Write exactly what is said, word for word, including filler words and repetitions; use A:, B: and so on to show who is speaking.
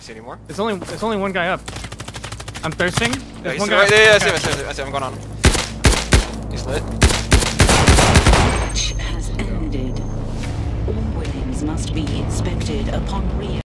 A: see any more?
B: There's only there's only one guy up. I'm thirsting.
A: Yeah,
B: There's
A: he's
B: one
A: still
B: guy
A: right there. Yeah, I see him.
B: okay.
A: I see him. I see him. I'm going on him. He's lit.
C: Match has ended. All winnings must be inspected upon re